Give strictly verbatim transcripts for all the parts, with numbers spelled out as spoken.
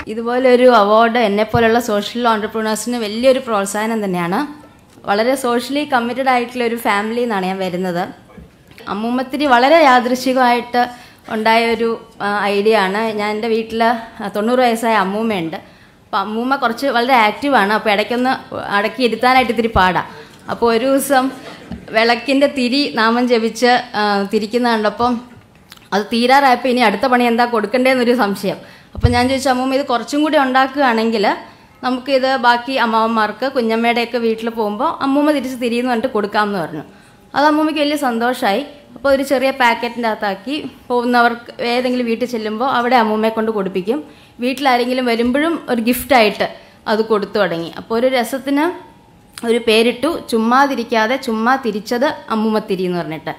ഇതുപോലൊരു award എന്നെപ്പോലുള്ള social ഓൺടർപ്രണേഴ്സിന് വലിയൊരു പ്രോത്സാഹനം തന്നെയാണ്. വളരെ സോഷ്യലി കമ്മിറ്റഡ് ആയിട്ടുള്ള ഒരു ഫാമിലിയിൽ നിന്നാണ് ഞാൻ വരുന്നത്. അമ്മൂമ്മത്തിരി വളരെ യാദൃശ്ചികമായിട്ട് ഉണ്ടായ ഒരു ഐഡിയ ആണ്. ഞാൻ എൻ്റെ വീട്ടിൽ തൊണ്ണൂറ് വയസ്സായ അമ്മൂമ്മയുണ്ട്. അപ്പോൾ അമ്മൂമ്മ കുറച്ച് വളരെ ആക്റ്റീവാണ്. അപ്പോൾ ഇടയ്ക്കൊന്ന് അടക്കി ഇരുത്താനായിട്ട് ഇത്തിരി പാടാം. അപ്പോൾ ഒരു ദിവസം വിളക്കിൻ്റെ തിരി നാമം ജപിച്ച് തിരിക്കുന്ന കണ്ടപ്പം അത് തീരാറായപ്പോൾ ഇനി അടുത്ത പണി എന്താ കൊടുക്കേണ്ടതെന്നൊരു സംശയം. അപ്പോൾ ഞാൻ ചോദിച്ചു, അമ്മൂമ്മ ഇത് കുറച്ചും കൂടി ഉണ്ടാക്കുകയാണെങ്കിൽ നമുക്കിത് ബാക്കി അമ്മാവന്മാർക്ക് കുഞ്ഞമ്മയുടെയൊക്കെ വീട്ടിൽ പോകുമ്പോൾ അമ്മൂമ്മ തിരിച്ച് തിരിയെന്ന് പറഞ്ഞിട്ട് കൊടുക്കാമെന്ന് പറഞ്ഞു. അത് അമ്മൂമ്മയ്ക്ക് വലിയ സന്തോഷമായി. അപ്പോൾ ഒരു ചെറിയ പാക്കറ്റിൻ്റെ അകത്താക്കി പോകുന്നവർക്ക് ഏതെങ്കിലും വീട്ടിൽ ചെല്ലുമ്പോൾ അവിടെ അമ്മൂമ്മയെ കൊണ്ട് കൊടുപ്പിക്കും. വീട്ടിലാരെങ്കിലും വരുമ്പോഴും ഒരു ഗിഫ്റ്റായിട്ട് അത് കൊടുത്തു തുടങ്ങി. അപ്പോൾ ഒരു രസത്തിന് ഒരു പേരിട്ടു, ചുമ്മാതിരിക്കാതെ ചുമ്മാ തിരിച്ചത് അമ്മൂമ്മത്തിരി എന്ന് പറഞ്ഞിട്ട്.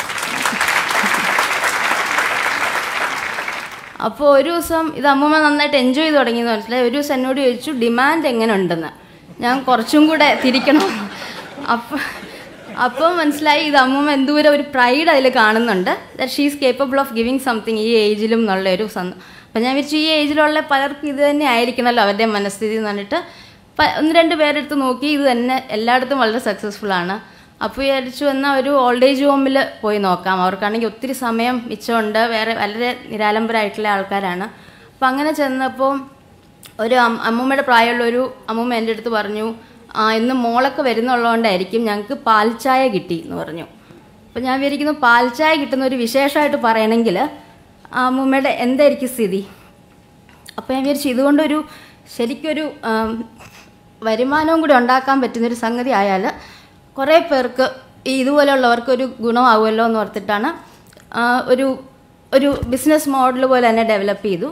അപ്പോൾ ഒരു ദിവസം ഇത് അമ്മൂമ്മ നന്നായിട്ട് എൻജോയ് ചെയ്ത് തുടങ്ങിയെന്ന് മനസ്സിലായി. ഒരു ദിവസം എന്നോട് ചോദിച്ചു ഡിമാൻഡ് എങ്ങനെ ഉണ്ടെന്ന്, ഞാൻ കുറച്ചും കൂടെ തിരിക്കണം. അപ്പം അപ്പോൾ മനസ്സിലായി ഇത് അമ്മൂമ്മ എന്തോരം ഒരു പ്രൈഡ് അതിൽ കാണുന്നുണ്ട്. That she is capable of giving something ഈ ഏജിലും എന്നുള്ളൊരു സന്തോഷം. അപ്പം ഞാൻ വിചാരിച്ചു ഈ ഏജിലുള്ള പലർക്കും ഇത് തന്നെ ആയിരിക്കണമല്ലോ അവരുടെ മനസ്ഥിതി എന്ന് പറഞ്ഞിട്ട് ഒന്ന് രണ്ട് പേരെടുത്ത് നോക്കി. ഇത് തന്നെ എല്ലായിടത്തും വളരെ സക്സസ്ഫുള്ളാണ്. അപ്പോൾ വിചാരിച്ചു എന്നാൽ ഒരു ഓൾഡ് ഏജ് ഹോമിൽ പോയി നോക്കാം. അവർക്കാണെങ്കിൽ ഒത്തിരി സമയം മിച്ചമുണ്ട്, വേറെ വളരെ നിരാലംബരായിട്ടുള്ള ആൾക്കാരാണ്. അപ്പം അങ്ങനെ ചെന്നപ്പോൾ ഒരു അമ്മൂമ്മയുടെ പ്രായമുള്ള ഒരു അമ്മൂമ്മ എൻ്റെ അടുത്ത് പറഞ്ഞു, ആ ഇന്ന് മോളൊക്കെ വരുന്നുള്ളതുകൊണ്ടായിരിക്കും ഞങ്ങൾക്ക് പാൽച്ചായ കിട്ടി എന്ന് പറഞ്ഞു. അപ്പം ഞാൻ വിചാരിക്കുന്നു പാൽച്ചായ കിട്ടുന്ന ഒരു വിശേഷമായിട്ട് പറയണമെങ്കിൽ ആ അമ്മൂമ്മയുടെ എന്തായിരിക്കും സ്ഥിതി. അപ്പോൾ ഞാൻ വിചാരിച്ചു ഇതുകൊണ്ടൊരു ശരിക്കൊരു വരുമാനവും കൂടി ഉണ്ടാക്കാൻ പറ്റുന്നൊരു സംഗതി ആയാൽ കുറേ പേർക്ക് ഈ ഇതുപോലെയുള്ളവർക്കൊരു ഗുണമാവുമല്ലോ എന്ന് ഓർത്തിട്ടാണ് ഒരു ഒരു ബിസിനസ് മോഡൽ പോലെ തന്നെ ഡെവലപ്പ് ചെയ്തു.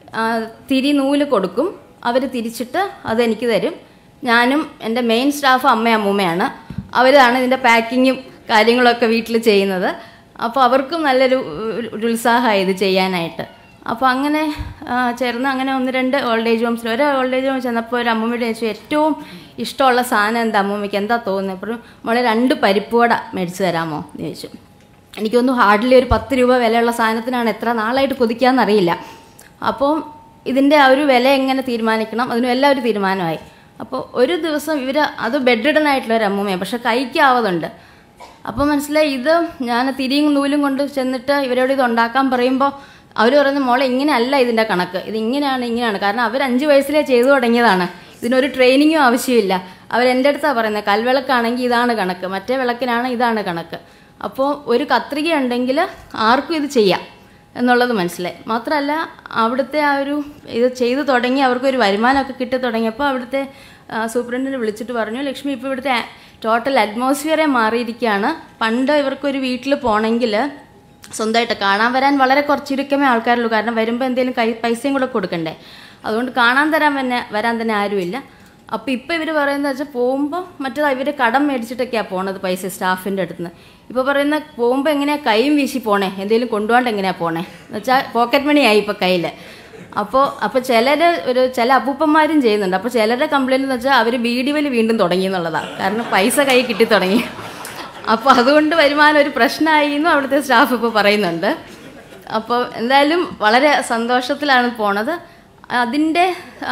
തിരി നൂല് കൊടുക്കും, അവർ തിരിച്ചിട്ട് അതെനിക്ക് തരും. ഞാനും എൻ്റെ മെയിൻ സ്റ്റാഫ് അമ്മയും അമ്മൂമ്മയാണ്. അവരാണ് ഇതിൻ്റെ പാക്കിങ്ങും കാര്യങ്ങളൊക്കെ വീട്ടിൽ ചെയ്യുന്നത്. അപ്പോൾ അവർക്കും നല്ലൊരു ഒരു ഉത്സാഹമായി ഇത് ചെയ്യാനായിട്ട്. അപ്പോൾ അങ്ങനെ ചേർന്ന് അങ്ങനെ ഒന്ന് രണ്ട് ഓൾഡ് ഏജ് ഹോംസിൽ ഒരു ഓൾഡ് ഏജ് ഹോം ചെന്നപ്പോൾ ഒരു അമ്മൂമ്മയുടെ ചോദിച്ചു ഏറ്റവും ഇഷ്ടമുള്ള സാധനം എന്താ അമ്മൂമ്മയ്ക്ക്, എന്താ തോന്നുന്നത്. അപ്പോഴും മോളെ രണ്ട് പരിപ്പുവട മേടിച്ച് തരാമോ എന്ന് ചോദിച്ചു. എനിക്കൊന്നും ഹാർഡ്ലി ഒരു പത്ത് രൂപ വിലയുള്ള സാധനത്തിനാണ് എത്ര നാളായിട്ട് കൊതിക്കാമെന്നറിയില്ല. അപ്പോൾ ഇതിൻ്റെ ആ ഒരു വില എങ്ങനെ തീരുമാനിക്കണം അതിനും എല്ലാം ഒരു തീരുമാനമായി. അപ്പോൾ ഒരു ദിവസം ഇവർ അത് ബെഡ് റിഡൻ ആയിട്ടുള്ള ഒരു അമ്മൂമ്മയാണ്, പക്ഷെ കൈക്കാവതുണ്ട്. അപ്പോൾ മനസ്സിലായി ഇത് ഞാൻ തിരിയും നൂലും കൊണ്ട് ചെന്നിട്ട് ഇവരോട് ഇത് ഉണ്ടാക്കാൻ പറയുമ്പോൾ അവർ പറയുന്നത് മോളെ ഇങ്ങനെയല്ല ഇതിൻ്റെ കണക്ക്, ഇത് ഇങ്ങനെയാണ് ഇങ്ങനെയാണ്. കാരണം അവർ അഞ്ച് വയസ്സിലേ ചെയ്തു തുടങ്ങിയതാണ്, ഇതിനൊരു ട്രെയിനിങ്ങും ആവശ്യമില്ല. അവരെൻ്റെ അടുത്താണ് പറയുന്നത് കൽവിളക്കാണെങ്കിൽ ഇതാണ് കണക്ക്, മറ്റേ വിളക്കിനാണ് ഇതാണ് കണക്ക്. അപ്പോൾ ഒരു കത്രിക ഉണ്ടെങ്കിൽ ആർക്കും ഇത് ചെയ്യാം എന്നുള്ളത് മനസ്സിലായി. മാത്രമല്ല അവിടുത്തെ ആ ഒരു ഇത് ചെയ്തു തുടങ്ങി അവർക്കൊരു വരുമാനമൊക്കെ കിട്ടി തുടങ്ങിയപ്പോൾ അവിടുത്തെ സൂപ്രണ്ടിനെ വിളിച്ചിട്ട് പറഞ്ഞു, ലക്ഷ്മി ഇപ്പോൾ ഇവിടുത്തെ ടോട്ടൽ അറ്റ്മോസ്ഫിയറെ മാറിയിരിക്കുകയാണ്. പണ്ട് ഇവർക്കൊരു വീട്ടിൽ പോകണമെങ്കിൽ സ്വന്തമായിട്ട് കാണാൻ വരാൻ വളരെ കുറച്ചിരിക്കമേ ആൾക്കാരുള്ളൂ. കാരണം വരുമ്പോൾ എന്തെങ്കിലും കൈ പൈസയും കൂടെ കൊടുക്കണ്ടേ, അതുകൊണ്ട് കാണാൻ തരാൻ തന്നെ വരാൻ തന്നെ ആരുമില്ല. അപ്പോൾ ഇപ്പോൾ ഇവർ പറയുന്നത് വെച്ചാൽ പോകുമ്പോൾ മറ്റേത് ഇവർ കടം മേടിച്ചിട്ടൊക്കെയാണ് പോണത് പൈസ സ്റ്റാഫിൻ്റെ അടുത്ത് നിന്ന്. ഇപ്പോൾ പറയുന്ന പോകുമ്പോൾ എങ്ങനെയാണ് കൈയും വീശി പോണേ, എന്തെങ്കിലും കൊണ്ടുപോകാണ്ട് എങ്ങനെയാണ് പോണേ എന്ന് വെച്ചാൽ പോക്കറ്റ് മണി ആയി ഇപ്പോൾ കയ്യിൽ. അപ്പോൾ അപ്പോൾ ചിലർ ഒരു ചില അപ്പൂപ്പന്മാരും ചെയ്യുന്നുണ്ട്. അപ്പോൾ ചിലരുടെ കംപ്ലയിൻ്റ് എന്ന് വെച്ചാൽ അവർ ബീഡി വലി വീണ്ടും തുടങ്ങി എന്നുള്ളതാണ്. കാരണം പൈസ കൈ കിട്ടി തുടങ്ങി. അപ്പോൾ അതുകൊണ്ട് വരുമാനം ഒരു പ്രശ്നമായി എന്നും അവിടുത്തെ സ്റ്റാഫ് ഇപ്പോൾ പറയുന്നുണ്ട്. അപ്പോൾ എന്തായാലും വളരെ സന്തോഷത്തിലാണ് പോണത്. അതിൻ്റെ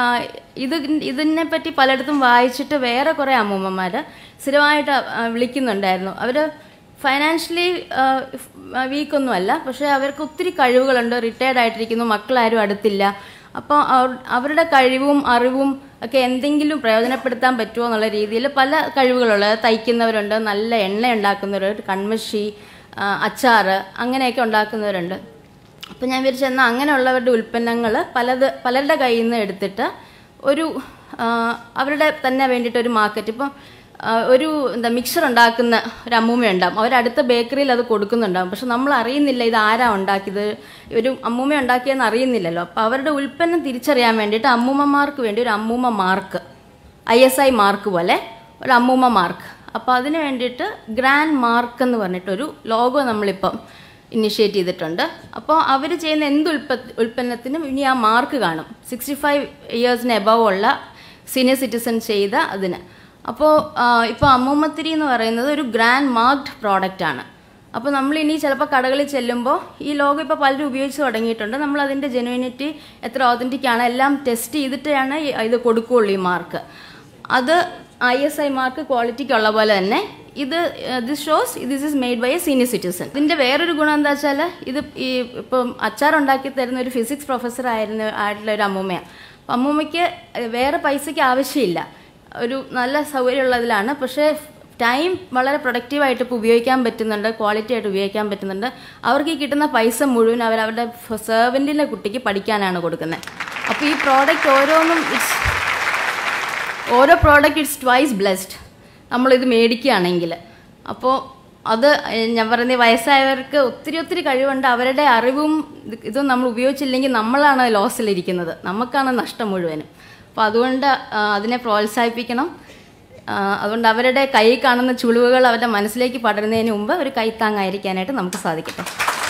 ഇത് ഇതിനെപ്പറ്റി പലയിടത്തും വായിച്ചിട്ട് വേറെ കുറേ അമ്മൂമ്മമാർ സ്ഥിരമായിട്ട് വിളിക്കുന്നുണ്ടായിരുന്നു. അവർ ഫൈനാൻഷ്യലി വീക്കൊന്നുമല്ല, പക്ഷേ അവർക്ക് ഒത്തിരി കഴിവുകളുണ്ട്, റിട്ടയർഡ് ആയിട്ടിരിക്കുന്നു, മക്കളാരും അടുത്തില്ല. അപ്പോൾ അവരുടെ കഴിവും അറിവും ഒക്കെ എന്തെങ്കിലും പ്രയോജനപ്പെടുത്താൻ പറ്റുമോ എന്നുള്ള രീതിയിൽ പല കഴിവുകളുള്ള തയ്ക്കുന്നവരുണ്ട്, നല്ല എണ്ണ ഉണ്ടാക്കുന്നവരുണ്ട്, കൺമഷി, അച്ചാറ് അങ്ങനെയൊക്കെ ഉണ്ടാക്കുന്നവരുണ്ട്. അപ്പോൾ ഞാൻ വിചാരിച്ചു എന്നാൽ അങ്ങനെയുള്ളവരുടെ ഉൽപ്പന്നങ്ങൾ പലത് പലരുടെ കയ്യിൽ നിന്ന് എടുത്തിട്ട് ഒരു അവരുടെ തന്നെ വേണ്ടിയിട്ടൊരു മാർക്കറ്റ്. ഇപ്പം ഒരു എന്താ മിക്സർ ഉണ്ടാക്കുന്ന ഒരു അമ്മൂമ്മയുണ്ടാകും, അവരടുത്ത ബേക്കറിയിൽ അത് കൊടുക്കുന്നുണ്ടാകും. പക്ഷെ നമ്മൾ അറിയുന്നില്ല ഇത് ആരാ ഉണ്ടാക്കിയത്, ഒരു അമ്മൂമ്മ ഉണ്ടാക്കിയെന്ന് അറിയുന്നില്ലല്ലോ. അപ്പോൾ അവരുടെ ഉൽപ്പന്നം തിരിച്ചറിയാൻ വേണ്ടിയിട്ട് അമ്മൂമ്മമാർക്ക് വേണ്ടി ഒരു അമ്മൂമ്മ mark, I S I mark പോലെ ഒരു അമ്മൂമ്മ മാർക്ക്. അപ്പോൾ അതിന് വേണ്ടിയിട്ട് ഗ്രാൻഡ് മാർക്ക് എന്ന് പറഞ്ഞിട്ടൊരു ലോഗോ നമ്മളിപ്പം ഇനിഷ്യേറ്റ് ചെയ്തിട്ടുണ്ട്. അപ്പോൾ അവർ ചെയ്യുന്ന എന്ത് ഉൽപ്പ ഉൽപ്പന്നത്തിനും ഇനി ആ മാർക്ക് കാണും. സിക്സ്റ്റി ഫൈവ് ഇയേഴ്സിന് എബവ് ഉള്ള സീനിയർ സിറ്റിസൺ ചെയ്ത അതിന്. അപ്പോൾ ഇപ്പോൾ അമ്മൂമ്മത്തിരി എന്ന് പറയുന്നത് ഒരു ഗ്രാൻഡ് മാർക്ഡ് പ്രോഡക്റ്റാണ്. അപ്പോൾ നമ്മൾ ഇനി ചിലപ്പോൾ കടകളിൽ ചെല്ലുമ്പോൾ ഈ ലോഗോ ഇപ്പോൾ പലരും ഉപയോഗിച്ച് തുടങ്ങിയിട്ടുണ്ട്. നമ്മൾ അതിൻ്റെ ജെനുവിനിറ്റി എത്ര ഓതൻറ്റിക് ആണ് എല്ലാം ടെസ്റ്റ് ചെയ്തിട്ടാണ് ഇത് കൊടുക്കുകയുള്ളൂ ഈ മാർക്ക്. അത് ഐ എസ് ഐ മാർക്ക് ക്വാളിറ്റിക്കുള്ള പോലെ തന്നെ ഇത് this shows this is made by a senior citizen. ഇതിൻ്റെ വേറൊരു ഗുണം എന്താ വെച്ചാൽ ഇത് ഈ ഇപ്പം അച്ചാർ ഉണ്ടാക്കി തരുന്ന ഒരു ഫിസിക്സ് പ്രൊഫസർ ആയിരുന്ന ആയിട്ടുള്ള ഒരു അമ്മൂമ്മയാണ്. അപ്പം അമ്മൂമ്മയ്ക്ക് വേറെ പൈസയ്ക്ക് ആവശ്യമില്ല, ഒരു നല്ല സൗകര്യമുള്ളതിലാണ്. പക്ഷേ ടൈം വളരെ പ്രൊഡക്റ്റീവായിട്ട് ഇപ്പോൾ ഉപയോഗിക്കാൻ പറ്റുന്നുണ്ട്, ക്വാളിറ്റി ആയിട്ട് ഉപയോഗിക്കാൻ പറ്റുന്നുണ്ട്. അവർക്ക് ഈ കിട്ടുന്ന പൈസ മുഴുവൻ അവർ അവരുടെ സെർവൻറ്റിൻ്റെ കുട്ടിക്ക് പഠിക്കാനാണ് കൊടുക്കുന്നത്. അപ്പോൾ ഈ പ്രോഡക്റ്റ് ഓരോന്നും ഇറ്റ്സ് ഓരോ പ്രോഡക്റ്റ് ഇറ്റ്സ് ട്വൈസ് ബ്ലെസ്ഡ് നമ്മളിത് മേടിക്കുകയാണെങ്കിൽ. അപ്പോൾ അത് ഞാൻ പറയുന്നത് വയസ്സായവർക്ക് ഒത്തിരി ഒത്തിരി കഴിവുണ്ട്. അവരുടെ അറിവും ഇതും നമ്മൾ ഉപയോഗിച്ചില്ലെങ്കിൽ നമ്മളാണ് ലോസിലിരിക്കുന്നത്, നമുക്കാണ് നഷ്ടം മുഴുവനും. അപ്പോൾ അതുകൊണ്ട് അതിനെ പ്രോത്സാഹിപ്പിക്കണം. അതുകൊണ്ട് അവരുടെ കൈ കാണുന്ന ചുളിവുകൾ അവരുടെ മനസ്സിലേക്ക് പടരുന്നതിന് മുമ്പ് ഒരു കൈത്താങ്ങായിരിക്കാനായിട്ട് നമുക്ക് സാധിക്കട്ടെ.